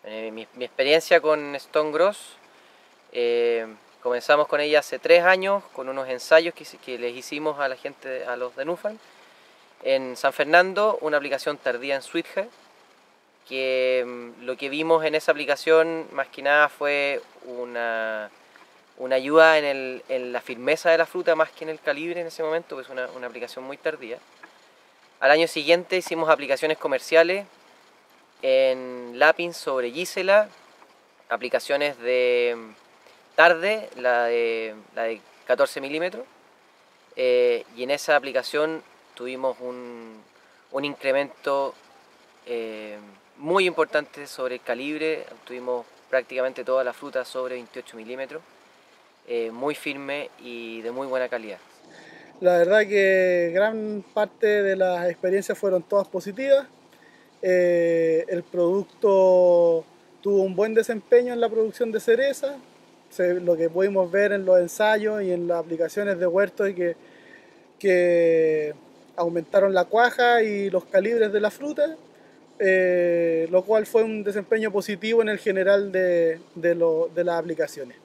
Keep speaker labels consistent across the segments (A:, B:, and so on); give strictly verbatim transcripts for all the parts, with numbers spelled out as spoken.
A: Eh, mi, mi experiencia con Stone Gross, eh, comenzamos con ella hace tres años con unos ensayos que, que les hicimos a la gente, a los de Nufan, en San Fernando, una aplicación tardía en Sweethead, que um, lo que vimos en esa aplicación más que nada fue una, una ayuda en, el, en la firmeza de la fruta más que en el calibre en ese momento, pues es una, una aplicación muy tardía. Al año siguiente hicimos aplicaciones comerciales en Lapin sobre Gisela, aplicaciones de tarde, la de, la de catorce milímetros, eh, y en esa aplicación tuvimos un, un incremento eh, muy importante sobre el calibre, tuvimos prácticamente toda la fruta sobre veintiocho milímetros, eh, muy firme y de muy buena calidad.
B: La verdad que gran parte de las experiencias fueron todas positivas. Eh, el producto tuvo un buen desempeño en la producción de cereza, se, lo que pudimos ver en los ensayos y en las aplicaciones de huertos, y que, que aumentaron la cuaja y los calibres de la fruta, eh, lo cual fue un desempeño positivo en el general de, de, lo, de las aplicaciones.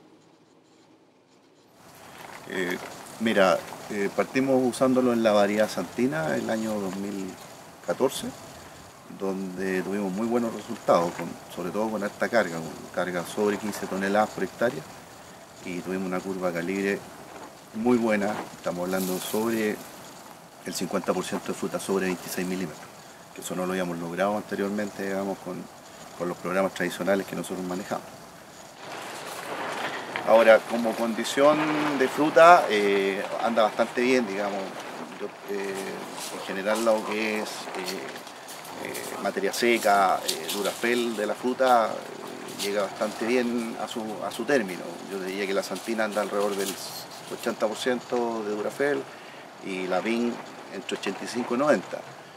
C: Eh, mira, eh, partimos usándolo en la variedad Santina el año dos mil catorce, donde tuvimos muy buenos resultados, con, sobre todo con alta carga, con carga sobre quince toneladas por hectárea, y tuvimos una curva de calibre muy buena, estamos hablando sobre el cincuenta por ciento de fruta sobre veintiséis milímetros, que eso no lo habíamos logrado anteriormente, digamos, con, con los programas tradicionales que nosotros manejamos. Ahora, como condición de fruta, eh, anda bastante bien, digamos. Yo, eh, en general lo que es eh, eh, materia seca, eh, Durafel de la fruta, eh, llega bastante bien a su, a su término. Yo diría que la Santina anda alrededor del ochenta por ciento de Durafel y la Vin entre ochenta y cinco y noventa.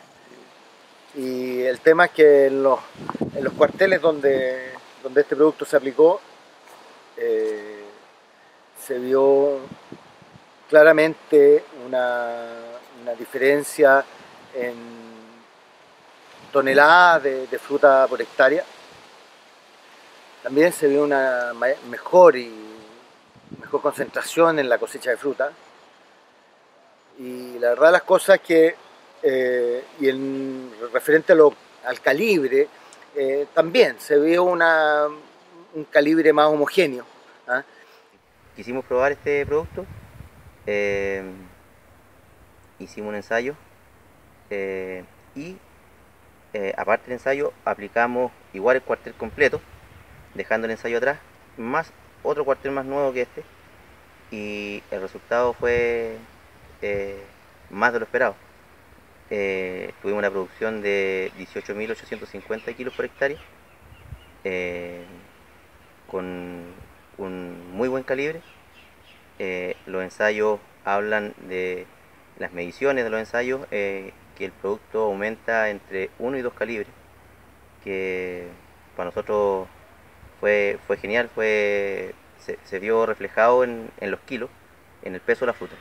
D: Y el tema es que en los, en los cuarteles donde, donde este producto se aplicó, eh, se vio claramente una, una diferencia en toneladas de, de fruta por hectárea. También se vio una mejor y mejor concentración en la cosecha de fruta. Y la verdad las cosas que, eh, y en referente a lo, al calibre, eh, también se vio una, un calibre más homogéneo. ¿Ah?
E: Quisimos probar este producto, eh, hicimos un ensayo eh, y eh, aparte del ensayo aplicamos igual el cuartel completo, dejando el ensayo atrás, más otro cuartel más nuevo que este, y el resultado fue eh, más de lo esperado. Eh, tuvimos una producción de dieciocho mil ochocientos cincuenta kilos por hectárea, eh, con un muy buen calibre. Eh, los ensayos hablan de las mediciones de los ensayos, eh, que el producto aumenta entre uno y dos calibres, que para nosotros fue, fue genial, fue, se, se vio reflejado en, en los kilos, en el peso de la fruta.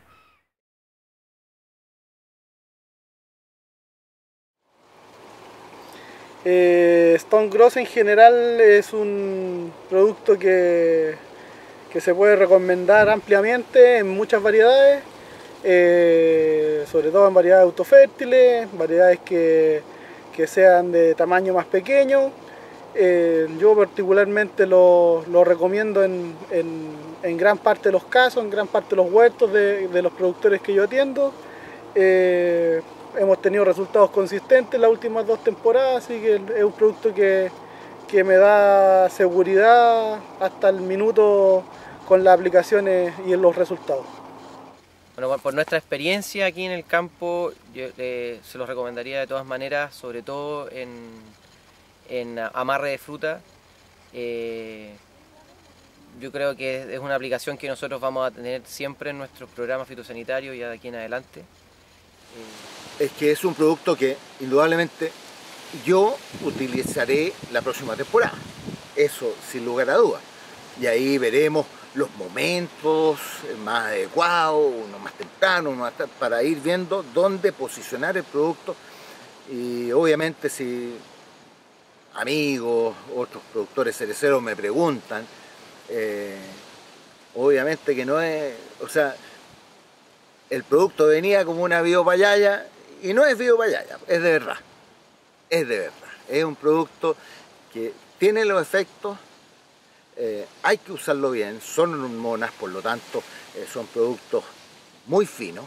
B: Eh, Stone Gross en general es un producto que, que se puede recomendar ampliamente en muchas variedades, eh, sobre todo en variedades autofértiles, variedades que, que sean de tamaño más pequeño. Eh, yo particularmente lo, lo recomiendo en, en, en gran parte de los casos, en gran parte de los huertos de, de los productores que yo atiendo. Eh, hemos tenido resultados consistentes las últimas dos temporadas, así que es un producto que, que me da seguridad hasta el minuto con las aplicaciones y en los resultados.
A: Bueno, por nuestra experiencia aquí en el campo, yo eh, se los recomendaría de todas maneras, sobre todo en, en amarre de fruta. Eh, yo creo que es una aplicación que nosotros vamos a tener siempre en nuestros programas fitosanitarios ya de aquí en adelante.
D: Eh, es que es un producto que indudablemente yo utilizaré la próxima temporada, eso sin lugar a dudas, y ahí veremos los momentos más adecuados, uno más temprano, uno más tarde, para ir viendo dónde posicionar el producto. Y obviamente si amigos, otros productores cereceros me preguntan. Eh, obviamente que no es, o sea, el producto venía como una biopayaya y no es biopayaya, es de verdad, es de verdad. Es un producto que tiene los efectos, eh, hay que usarlo bien, son hormonas, por lo tanto eh, son productos muy finos.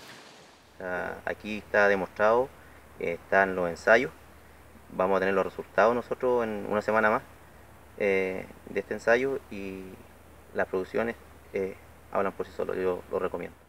E: Aquí está demostrado, eh, están los ensayos, vamos a tener los resultados nosotros en una semana más eh, de este ensayo y las producciones eh, hablan por sí solos, yo lo recomiendo.